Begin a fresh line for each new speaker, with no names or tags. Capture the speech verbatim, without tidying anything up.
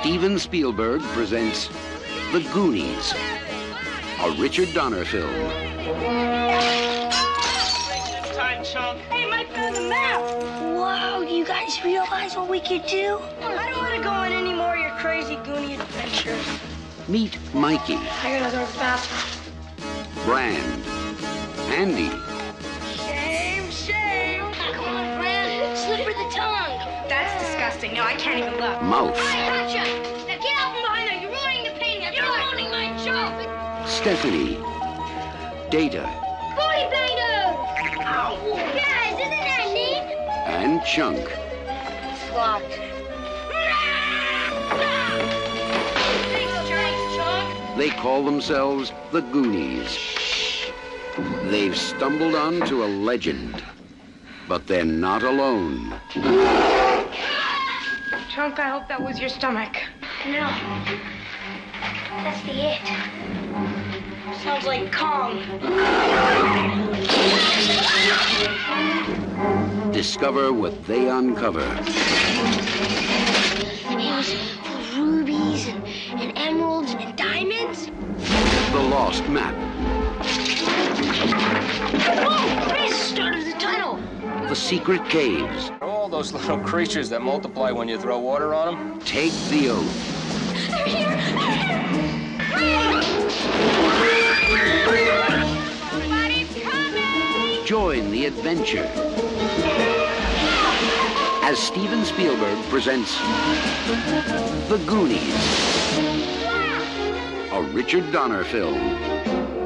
Steven Spielberg presents The Goonies, a Richard Donner film.
Time, chunk.
Hey, Mike found the map. Whoa, you guys realize what we could do? I don't want to go on any more of your crazy Goonie adventures.
Meet Mikey,
I gotta go to the bathroom.
Brand, Andy,
Shame, shame. Come on, Brand. Slipper the tongue.
That's disgusting. No, I can't even look.
Mouth,
I gotcha. Now get out from behind there. You're ruining the painting. You're ruining my joke.
Stephanie, Data,
Booty bangers. Ow. Guys, isn't that neat?
and Chunk.
It's locked. Thanks, Thanks, Chunk.
They call themselves The Goonies. They've stumbled onto a legend, but they're not alone.
Chunk, I hope that was your stomach.
No. That's the it. Sounds like Kong.
Discover what they uncover.
It was full of rubies and, and emeralds and diamonds.
The lost map.
Whoa! This is the start of the tunnel.
The secret caves.
All those little creatures that multiply when you throw water on them.
Take the oath.
They're here! They're here! Somebody's coming!
Join the adventure as Steven Spielberg presents The Goonies, a Richard Donner film.